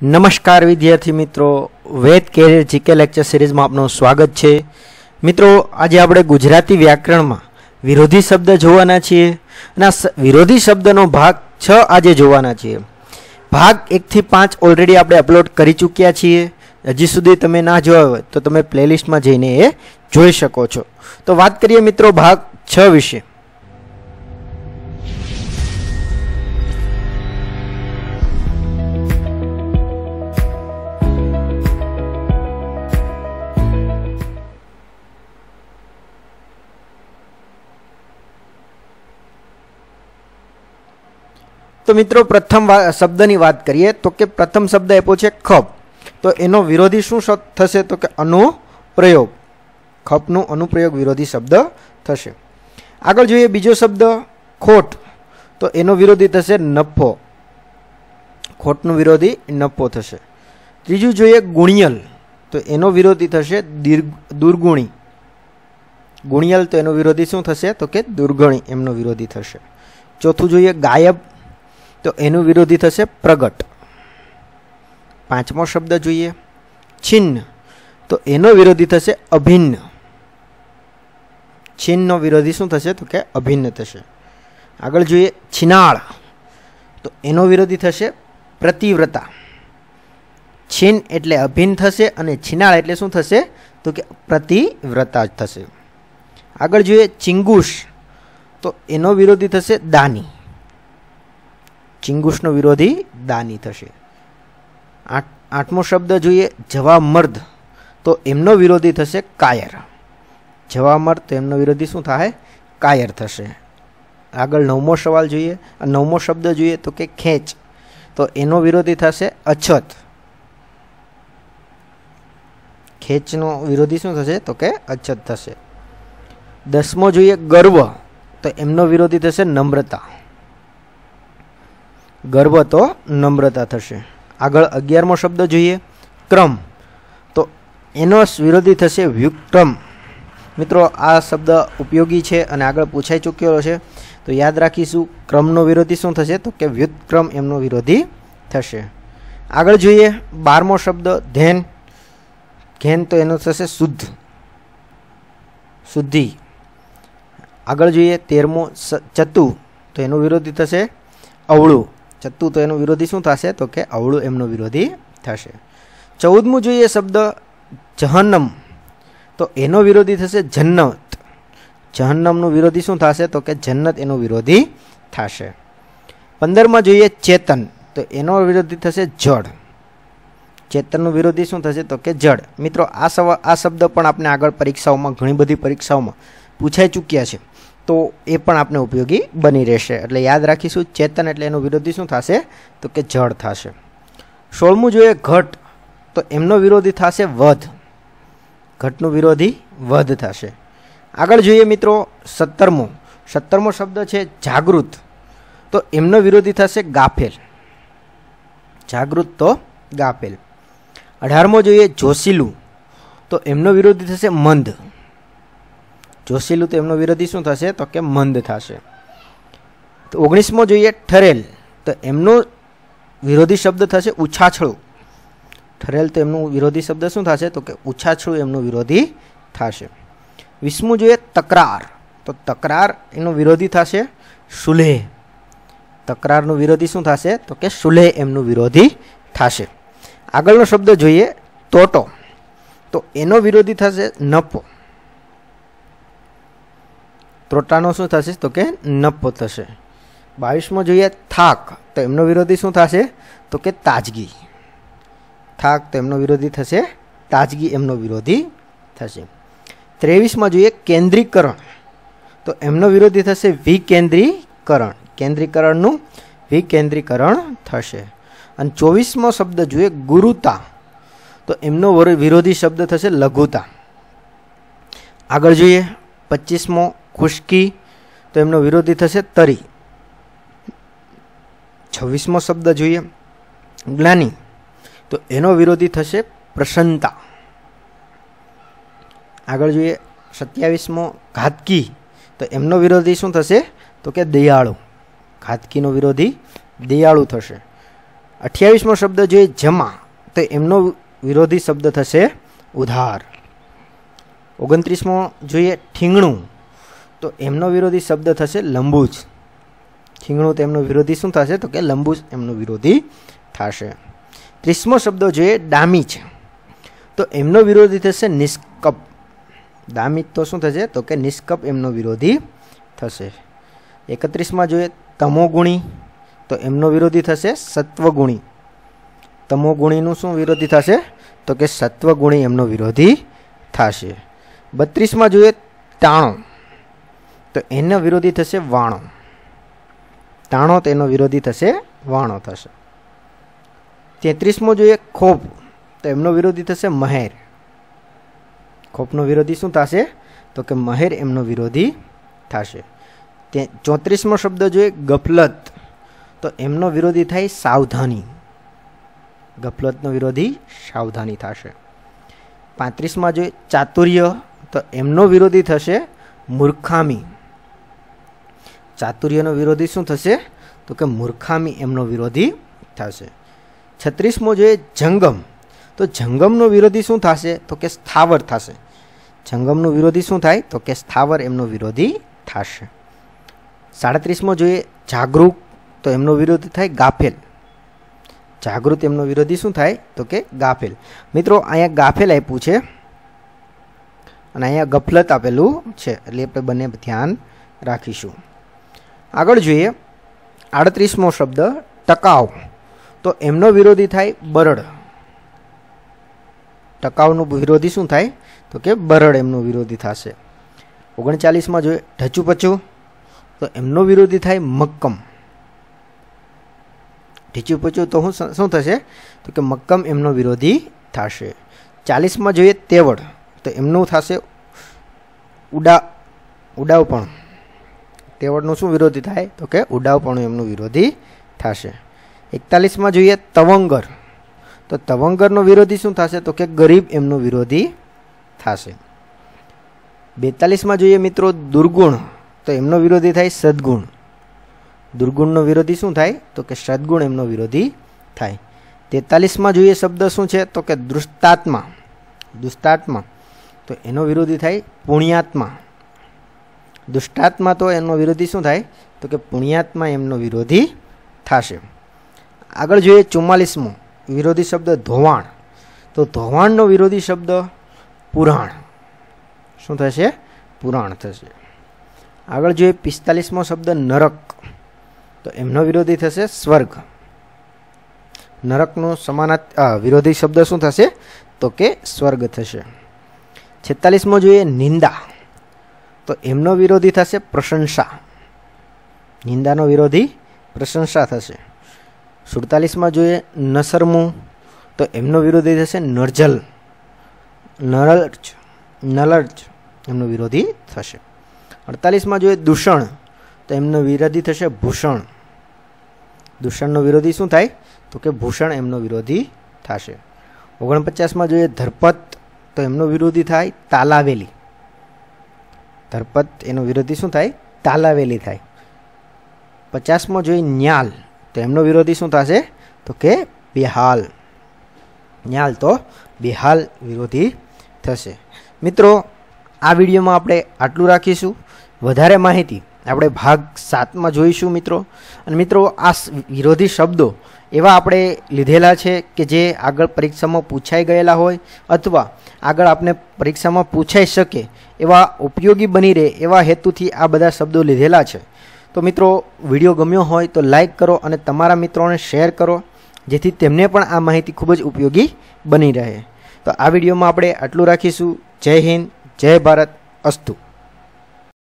नमस्कार विद्यार्थी मित्रों, Ved career GK lecture series में आपનું स्वागत છે। मित्रों, आज આપણે गुजराती व्याकरणમાં विरोधी शब्द જોવાના છીએ અને વિરોધી શબ્દનો ભાગ 6 આજે જોવાના છીએ। ભાગ 1 થી 5 ઓલરેડી આપણે અપલોડ કરી ચૂક્યા છીએ। હજી સુધી તમે ના જોયો હોય તો તમે પ્લેલિસ્ટમાં જઈને એ જોઈ શકો છો। તો વાત કરીએ મિત્રો ભાગ 6 વિશે। तो मित्रों प्रथम शब्दनी बात करिए तो कि प्रथम शब्द आप्यो छे खप। तो एनो विरोधी शुं थशे तो कि अनुप्रयोग। खपनो अनुप्रयोग विरोधी शब्द थशे। आगळ जोईए बीजो शब्द खोट। तो एनो विरोधी थशे नफो। खोटनो विरोधी नफो थशे। त्रीजું જોઈએ ગુણિયલ। तो एनो विरोधी थशे दुर्गुणी। गुणियल तो एनो विरोधी शुं थशे तो कि दुर्गुणी एमनो विरोधी थशे। चौथું જોઈએ गायब। तो एनु विरोधी थशे प्रगट। पांचमो शब्द जोईए छिन्न। तो एनो विरोधी थशे अभिन्न। छिन्ननो विरोधी शुं थशे तो के अभिन्न थशे। आगळ जोईए छिनाळ। तो एनो विरोधी थशे प्रतिव्रता। छिन्न एटले अभिन्न थशे अने छिनाळ एटले शुं थशे तो के प्रतिव्रता थशे। आगळ जोईए चिंगुस। तो एनो विरोधी थशे दानी। चिंगुसनो विरोधी दानी थशे। आठमो शब्द जोईए जवामर्द। तो एमनो विरोधी थशे कायर। जवामर्द तो एमनो विरोधी शुं थाय कायर थशे। आगळ नवमो सवाल जोईए, नवमो शब्द जोईए तो के खेच। तो एनो विरोधी थशे अछत। खेचनो विरोधी शुं थशे तो के अछत थशे। दसमो जोईए गर्व। तो एमनो विरोधी थशे नम्रता। गर्व तो नम्रता थशे। आगळ 11मो शब्द जोईए क्रम। तो एनो विरोधी थशे व्युत्क्रम। मित्रों आ शब्द उपयोगी छे अने आगळ पूछाई चूक्यो छे। तो याद राखीशुं क्रमनो विरोधी शुं थशे तो के व्युत्क्रम एमनो विरोधी थशे। आगळ जोईए 12मो शब्द धेन। घेन तो एनो थशे शुद्ध, शुद्धि। आगळ जोईए 13मो चतु। तो एनो विरोधी थशे अवळु। चतु तो एनो विरोधी शुं थशे तो के अवळु एमनो विरोधी थशे। 14मो जोईए शब्द जहन्नम। तो एनो विरोधी थशे जन्नत। जहन्नमनो विरोधी शुं थशे तो के जन्नत एनो विरोधी थशे। 15मां जोईए चेतन। तो एनो विरोधी थशे जड़। चेतननो विरोधी शुं थशे तो के जड़। मित्रों आ शब्द पण आपने आगळ परीक्षाओमां घणी बधी परीक्षाओमां पूछाई चूक्या छे। तो ये पण आपने उपयोगी बनी रहेशे। एटले याद राखीशुं चेतन एटले एनो विरोधी शुं थशे तो के जड़ थशे। 16मुं जोईए घट। तो एमनो विरोधी थशे वध। घटनो विरोधी वध थशे। आगळ जोईए मित्रों 17मो शब्द छे जागृत। तो एमनो विरोधी थशे गाफेल। जागृत तो गाफेल। 18मो जोईए जोशीलू। तो एमनो विरोधी थशे मंद। जोशीलू तो एमनो विरोधी शुं थशे तो के मंद थशे। तो 19मो जोईए ठरेल। तो एमनो विरोधी शब्द थशे उछाछळू। ठरेल तो एमनो विरोधी शब्द शुं थशे तो के उछाछळू एमनो विरोधी थशे। 20मुं जोईए तकरार। तो तकरार एनो विरोधी थशे सुलेह। तकरारनो विरोधी शुं थशे तो के सुलेह एमनो विरोधी थशे। आगळनो शब्द जोईए तोटो। तो एनो विरोधी थशे नफो। त्रोटानो शुं थशे तो के नफो थशे। 22मो जोईए थाक। तो एमनो विरोधी शुं थशे तो के ताजगी। थाक तो एमनो विरोधी थशे ताजगी एमनो विरोधी थशे। 23मां जोईए केंद्रीकरण। तो एमनो विरोधी थशे विकेंद्रीकरण। केंद्रीकरणनुं विकेंद्रीकरण थशे। अने 24मो शब्द जोईए गुरुता। तो एमनो विरोधी शब्द थशे लघुता। आगळ जोईए 25मो खुशकी। तो एमनो विरोधी थशे तरी। 26मो शब्द जोईए ज्ञानी। तो एनो विरोधी थशे प्रसन्नता। आगळ जोईए 27मो घातकी। तो एमनो विरोधी शुं थशे तो के दयाळु। घातकीनो विरोधी दयाळु थशे। 28મો શબ્દ જોઈએ જમા, તો એમનો વિરોધી શબ્દ થશે ઉધાર. 29મો જોઈએ ઠીંગણું, તો એમનો વિરોધી શબ્દ થશે લંબુજ. ઠીંગણું તેમનો વિરોધી શું થશે? તો કે લંબુજ એમનો વિરોધી થશે. 30મો શબ્દ જોઈએ ડામીજ, તો એમનો વિરોધી થશે નિષ્કપ. દામિત તો શું થશે? તો કે નિષ્કપ એમનો વિરોધી થશે. 31માં જોઈએ તમોગુણી, તો એમનો વિરોધી થશે સત્વગુણી. તમોગુણીનું શું વિરોધી થશે? તો કે સત્વગુણી એમનો વિરોધી થશે. 32માં જોઈએ ટાણો, તો એનો વિરોધી થશે વાણો. ટાણો તેનો વિરોધી થશે વાણો થશે. 33મો જોઈએ ખોપ, તો એમનો વિરોધી થશે મહેર. ખોપનો વિરોધી શું થશે? તો કે મહેર એમનો વિરોધી થશે. 34મો શબ્દ જોઈએ ગફલત, તો એમનો વિરોધી થાય સાવધાની. ગફલતનો વિરોધી સાવધાની થશે. 35માં જોઈએ ચાતુર્ય, તો એમનો વિરોધી થશે મૂર્ખામી. ચાતુર્યનો વિરોધી શું થશે? તો કે મૂર્ખામી એમનો વિરોધી થશે. 36મો જોઈએ જંગમ, તો જંગમનો વિરોધી શું થશે? તો કે સ્થાવર થશે. જંગમનું વિરોધી શું થાય? તો કે સ્થાવર એમનો વિરોધી થશે. 37મો જોઈએ જાગૃત, તો એમનો વિરોધી થાય ગાફેલ. જાગૃત એમનો વિરોધી શું થાય? તો કે ગાફેલ. મિત્રો અહીંયા ગાફેલ આપ્યું છે અને અહીંયા ગફલત આપેલું છે, એટલે આપણે બંને ધ્યાન રાખીશું. આગળ જોઈએ 38મો શબ્દ ટકાઉ, તો એમનો વિરોધી થાય બરડ. ટકાઉનું વિરોધી શું થાય? તો કે બરડ એમનો વિરોધી થશે. 39માં જોઈએ ઢચુપચુ, તો એમનો વિરોધી થાય મક્કમ. ઢચુપચુ તો શું થશે? તો કે મક્કમ એમનો વિરોધી થશે. 40માં જોઈએ તેવડ, તો એમનું થશે ઉડાવપણ. તેવડનું શું વિરોધી થાય? તો કે ઉડાવપણું એમનું વિરોધી થશે. 41માં જોઈએ તવંગર, તો તવંગરનો વિરોધી શું થશે? તો કે ગરીબ એમનો વિરોધી થશે. 42માં જોઈએ મિત્રો દુર્ગુણ, તો એમનો વિરોધી થાય સદગુણ. દુર્ગુણનો વિરોધી શું થાય? તો કે સદગુણ એમનો વિરોધી થાય. 43માં જોઈએ શબ્દ શું છે? તો કે દૃષ્ટાત્મા. દુષ્ટાત્મા, તો એનો વિરોધી થાય પુણ્યાત્મા. દુષ્ટાત્મા તો એનો વિરોધી શું થાય? તો કે પુણ્યાત્મા એમનો વિરોધી થશે. આગળ જોઈએ 44મો વિરોધી શબ્દ ધોવાણ, તો ધોવાણનો વિરોધી શબ્દ પુરાણ. શું થશે? પુરાણ થશે. આગળ જોઈએ 45મો શબ્દ નરક, તો એમનો વિરોધી થશે સ્વર્ગ. નરકનો વિરોધી શબ્દ શું થશે? તો કે સ્વર્ગ થશે. 46મો જોઈએ નિંદા, તો એમનો વિરોધી થશે પ્રશંસા. નિંદાનો વિરોધી પ્રશંસા થશે. 47માં જોઈએ નસરમું, તો એમનો વિરોધી થશે નરજલ. નલર્જ એમનો વિરોધી થશે. 48માં જોઈએ દૂષણ, તો એમનો વિરોધી થશે ભૂષણ. દૂષણનો વિરોધી શું થાય? તો કે ભૂષણ એમનો વિરોધી થશે. 49માં જોઈએ ધરપત, તો એમનો વિરોધી થાય તાલાવેલી. ધરપત એનો વિરોધી શું થાય? તાલાવેલી થાય. 50માં જોઈએ ન્યાલ, તો એમનો વિરોધી શું થશે? તો કે બેહાલ. ન્યાલ તો બેહાલ વિરોધી થશે. મિત્રો આ વિડીયોમાં આપણે આટલું રાખીશું. વધારે માહિતી આપણે ભાગ 7માં જોઈશું મિત્રો. અને મિત્રો આ વિરોધી શબ્દો એવા આપણે લીધેલા છે કે જે આગળ પરીક્ષામાં પૂછાઈ ગયેલા હોય અથવા આગળ આપણે પરીક્ષામાં પૂછાઈ શકે એવા ઉપયોગી બની રહે એવા હેતુથી આ બધા શબ્દો લીધેલા છે. તો મિત્રો વિડીયો ગમ્યો હોય તો લાઈક કરો અને તમારા મિત્રોને શેર કરો, જેથી તેમને પણ આ માહિતી ખૂબ જ ઉપયોગી બની રહે. તો આ વિડીયોમાં આપણે આટલું રાખીશું. જય હિન્દ, જય ભારત, અસ્તુ.